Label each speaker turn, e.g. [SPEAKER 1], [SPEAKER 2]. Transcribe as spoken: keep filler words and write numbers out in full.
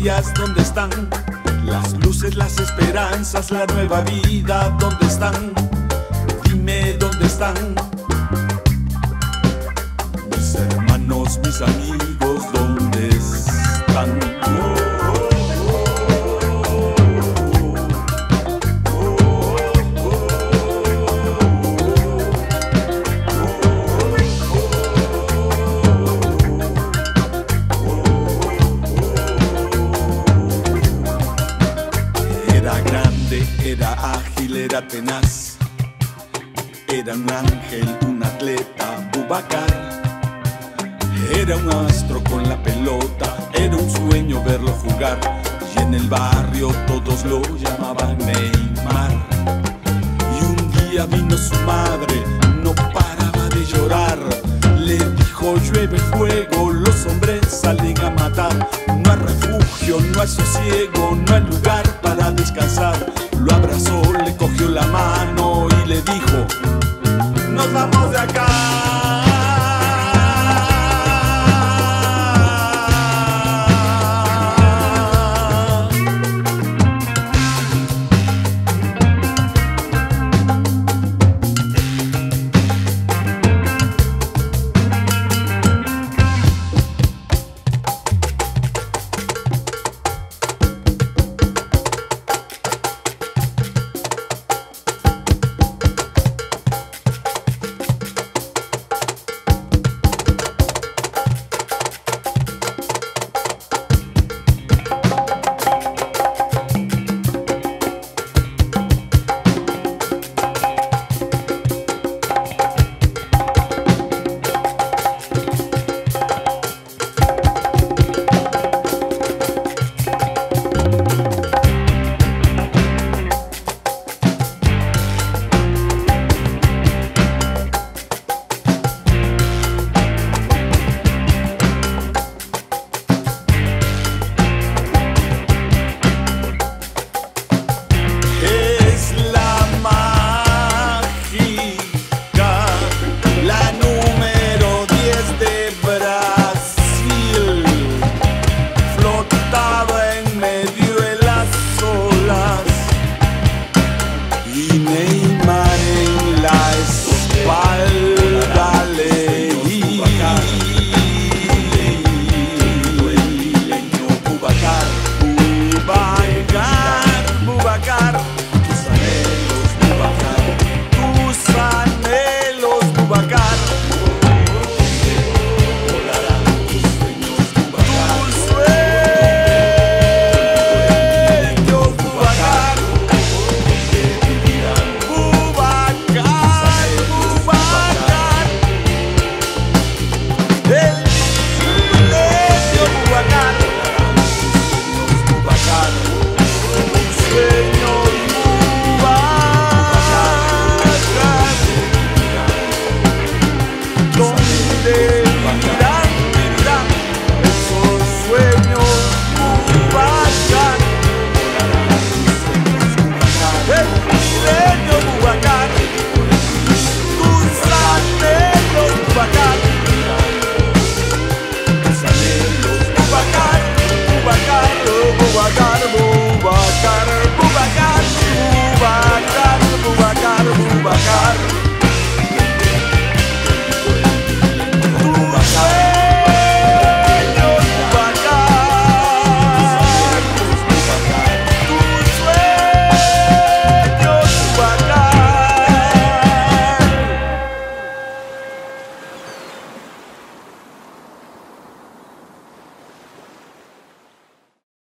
[SPEAKER 1] alegrías, ¿dónde están? Las luces, las esperanzas, la nueva vida, ¿dónde están? Dime, ¿dónde están? Mis hermanos, mis amigos, ¿dónde están? Era grande, era ágil, era tenaz. Era un ángel, un atleta, Boubacar. Era un astro con la pelota, era un sueño verlo jugar. Y en el barrio todos lo llamaban Neymar. Y un día vino su madre, no paraba de llorar. Le dijo: llueve fuego, los hombres salen a matar. No hay refugio, no hay sosiego, no hay lugar para descansar. Lo abrazó, le cogió la mano